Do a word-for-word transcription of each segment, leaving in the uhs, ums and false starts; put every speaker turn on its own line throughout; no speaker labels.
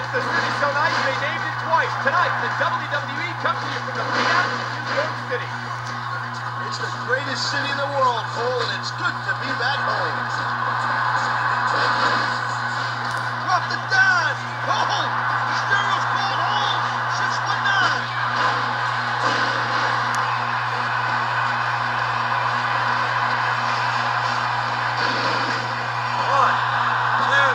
The city's so nice they named it twice. Tonight, the W W E comes to you from the Big Apple in New York City.
It's the greatest city in the world, Cole, and it's good to be back home. Drop the dime! Cole! Mysterio's called home! six one nine! One, two.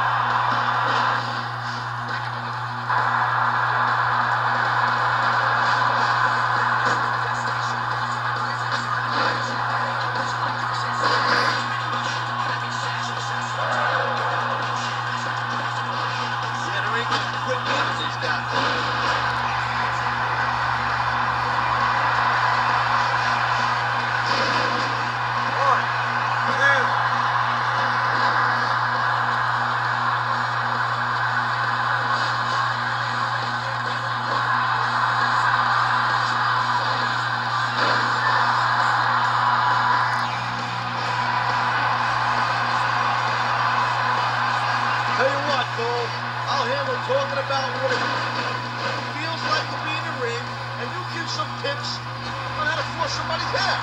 Tell you what, Cole, I'll handle talking about what it feels like to be in the ring, and you give some tips on how to flush somebody's hair.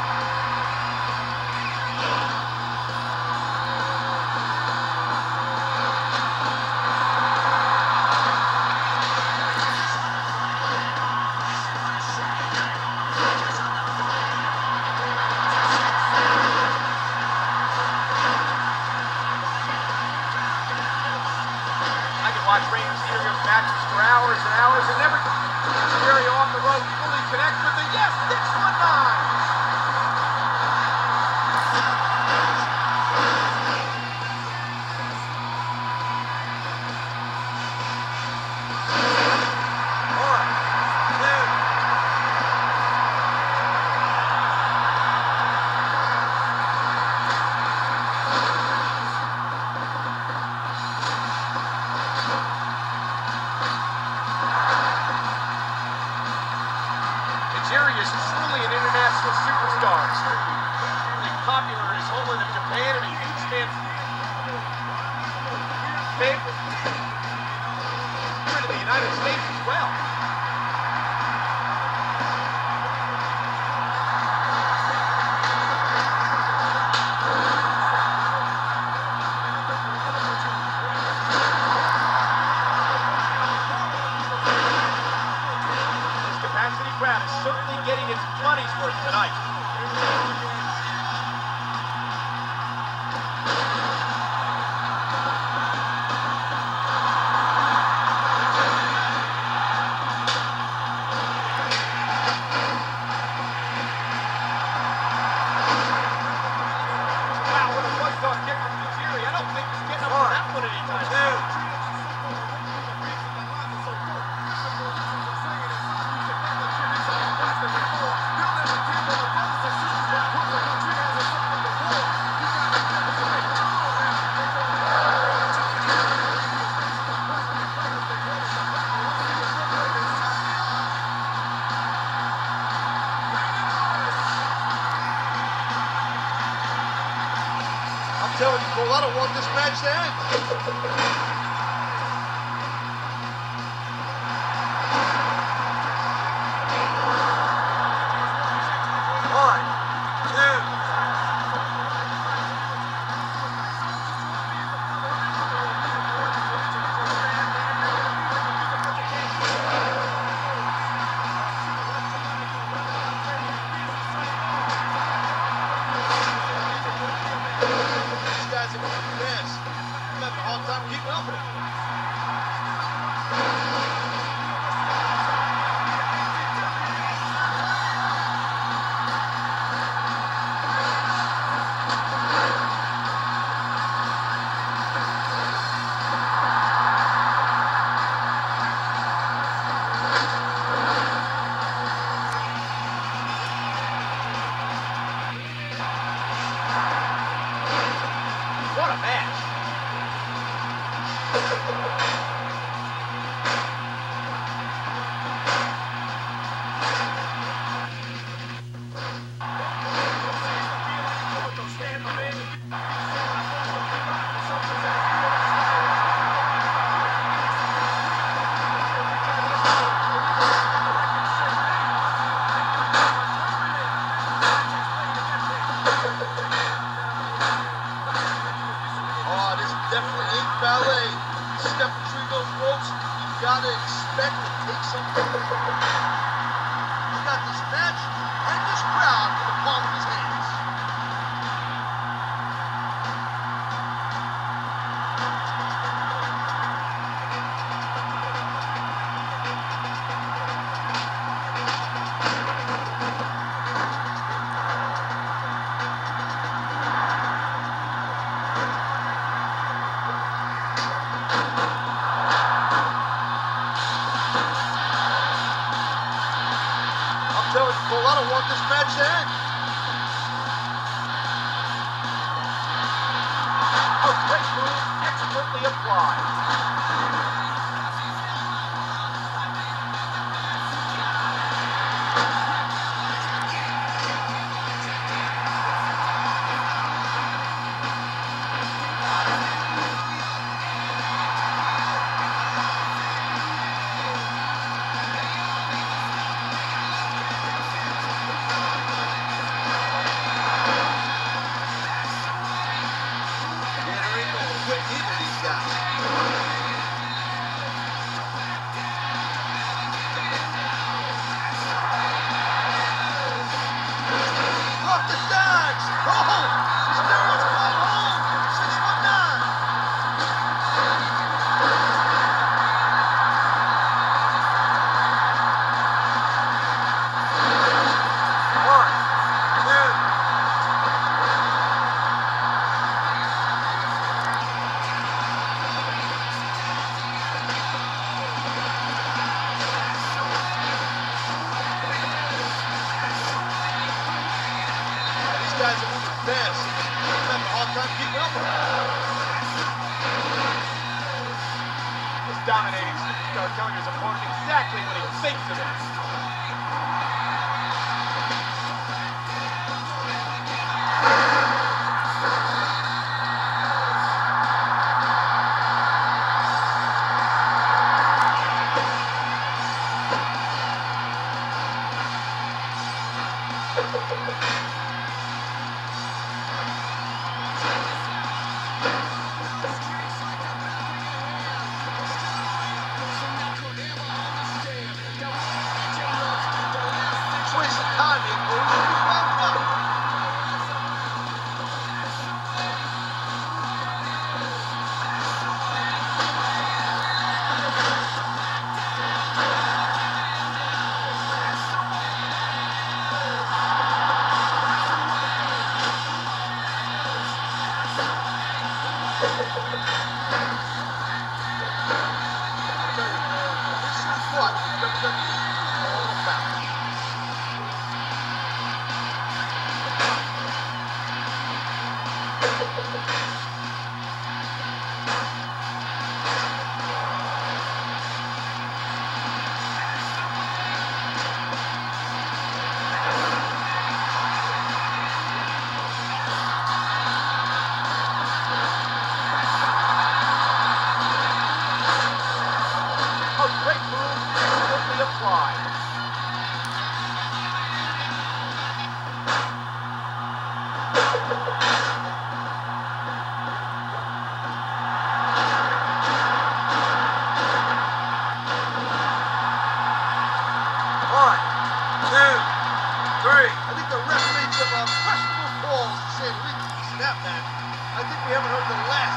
Watch Rey Mysterio's matches for hours and hours and never Mysterio off the rope fully connect with the yes six one nine. Jerry is truly an international superstar, extremely popular in his homeland of Japan, and he stands big here in the United States as well. Crowd is certainly getting its money's worth tonight. Wow, what a one-star kick from Tajiri. I don't think he's getting up on that one anytime soon.
I'm telling you, Cole, I don't want this match to end. expect to take something? He's got this match and this crowd in the palm of his hands. I'm telling you, Cole, I don't want this match to end.
A great move, expertly applied.
Either of these guys. Off the sides. Oh, Steroids called home. six one nine.
One, two.
These guys are moving fast. I'm having a hard time keeping up with them.
This dominating superstar telling his opponent exactly what he thinks of him.
Wasting time here, Cole. You keep wound up. I tell you, this is what W W E is all about.
A great move, expertly applied.
One, two, three. I think the ref made some uh, questionable calls, to say the least, in that match. I think we haven't heard the last.